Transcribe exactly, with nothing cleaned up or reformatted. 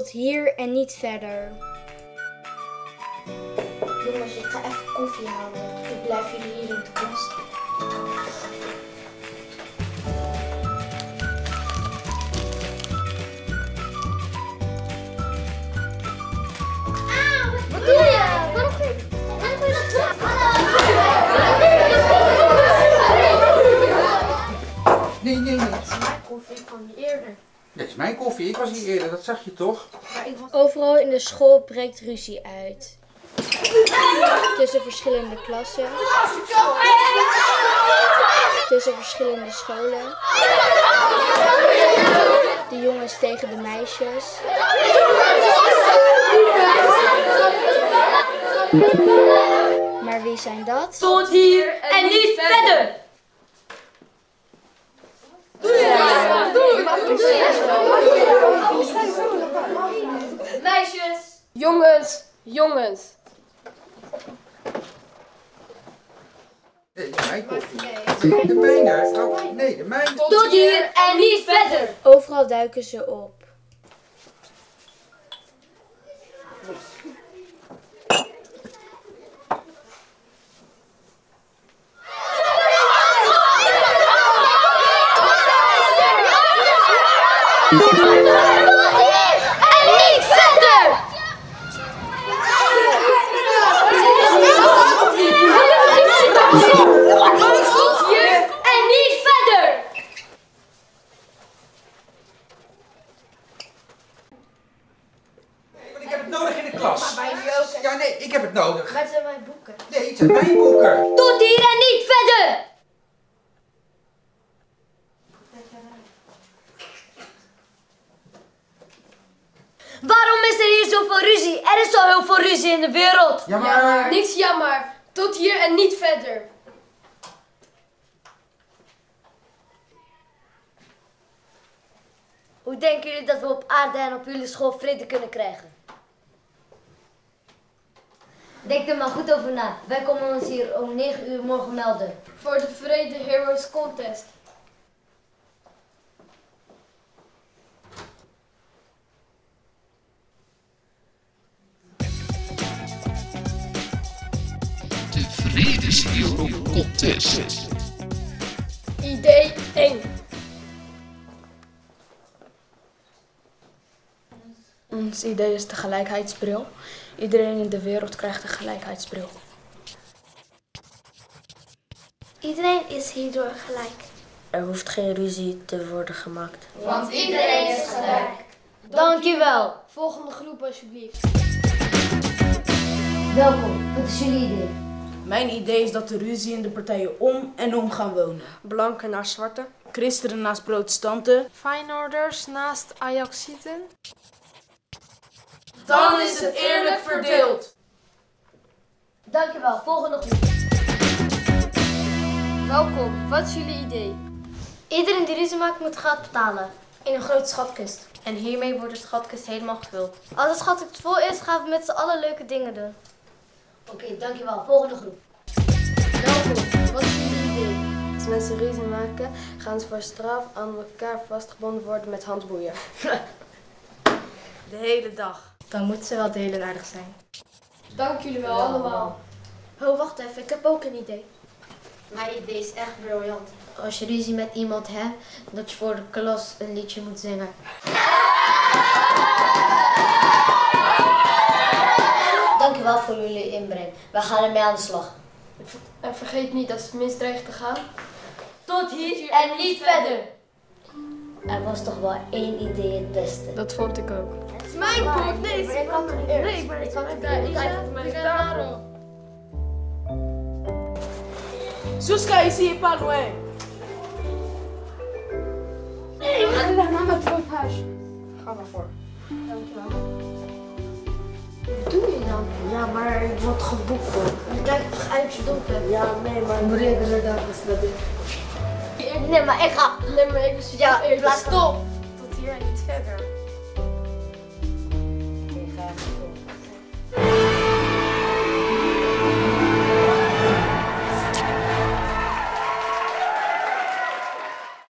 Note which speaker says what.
Speaker 1: Tot hier en niet verder.
Speaker 2: Jongens, ik ga even koffie halen. Ik blijf jullie hier in de klas.
Speaker 3: Wat doe je? Waarom ga je? Waarom ga je dat doen?
Speaker 4: Nee, nee, nee.
Speaker 2: Het is mijn koffie, ik kwam hier eerder.
Speaker 4: Dit is mijn koffie, ik was hier eerder, dat zag je toch?
Speaker 2: Maar ik was...
Speaker 1: Overal in de school breekt ruzie uit. Tussen verschillende klassen. Tussen verschillende scholen. De jongens tegen de meisjes. Maar wie zijn dat?
Speaker 3: Tot hier en niet verder! Meisjes!
Speaker 5: Jongens, jongens.
Speaker 4: Nee, dit is mijn koffie. De mijne. Oh, nee, de mijne.
Speaker 3: Tot hier en niet verder!
Speaker 1: Overal duiken ze op.
Speaker 4: Ja, nee, ik heb het nodig.
Speaker 2: Maar het zijn mijn boeken.
Speaker 4: Nee, het zijn mijn boeken.
Speaker 3: Tot hier en niet verder! Waarom is er hier zoveel ruzie? Er is al heel veel ruzie in de wereld.
Speaker 4: Ja, maar...
Speaker 5: Niks jammer. Tot hier en niet verder.
Speaker 3: Hoe denken jullie dat we op aarde en op jullie school vrede kunnen krijgen? Denk er maar goed over na. Wij komen ons hier om negen uur morgen melden.
Speaker 5: Voor de Vrede Heroes Contest.
Speaker 6: De Vredeshero Contest.
Speaker 5: Idee één.
Speaker 7: Ons idee is de gelijkheidsbril. Iedereen in de wereld krijgt een gelijkheidsbril.
Speaker 2: Iedereen is hierdoor gelijk.
Speaker 3: Er hoeft geen ruzie te worden gemaakt.
Speaker 5: Want iedereen is gelijk.
Speaker 3: Dankjewel.
Speaker 5: Volgende groep alsjeblieft.
Speaker 3: Welkom. Wat is jullie idee?
Speaker 8: Mijn idee is dat de ruzie in de partijen om en om gaan wonen.
Speaker 7: Blanken naar zwarte.
Speaker 8: Christenen naast protestanten.
Speaker 5: Feyenoorders naast Ajaxieten.
Speaker 8: Dan is het eerlijk verdeeld.
Speaker 3: Dankjewel. Volgende groep.
Speaker 5: Welkom. Wat is jullie idee?
Speaker 2: Iedereen die ruzie maakt moet geld betalen. In een grote schatkist.
Speaker 9: En hiermee wordt de schatkist helemaal gevuld.
Speaker 2: Als de schatkist vol is, gaan we met z'n allen leuke dingen doen.
Speaker 3: Oké, okay, dankjewel. Volgende groep.
Speaker 5: Welkom. Wat is jullie idee?
Speaker 7: Als mensen ruzie maken, gaan ze voor straf aan elkaar vastgebonden worden met handboeien.
Speaker 8: De hele dag.
Speaker 9: Dan moeten ze wel delen aardig zijn.
Speaker 5: Dank jullie wel allemaal.
Speaker 2: Oh, wacht even. Ik heb ook een idee.
Speaker 9: Mijn idee is echt briljant.
Speaker 2: Als je ruzie met iemand hebt, dat je voor de klas een liedje moet zingen.
Speaker 3: Dankjewel voor jullie inbreng. We gaan ermee aan de slag.
Speaker 5: En vergeet niet als het misdreigt te gaan.
Speaker 3: Tot hier en niet verder. Er was toch wel één idee het beste.
Speaker 5: Dat vond ik ook.
Speaker 2: Het is mijn boek. Nee, ik kan het niet. Nee, ik ben het niet.
Speaker 5: Kijk het met daarom.
Speaker 8: Jusqu'à ici et pas loin.
Speaker 2: Nee, we gaan naar mama terug op huis.
Speaker 7: Ga maar voor.
Speaker 2: Wat doe je dan?
Speaker 7: Ja, maar ik word geboekt hoor.
Speaker 2: Je kijkt toch uit je donker?
Speaker 7: Ja, nee, maar moet ik er dan is dat ik.
Speaker 3: Nee, maar ik ga.
Speaker 5: Nee, maar ik
Speaker 3: Ja,
Speaker 5: eerst.
Speaker 3: stop.
Speaker 9: Tot hier en niet verder.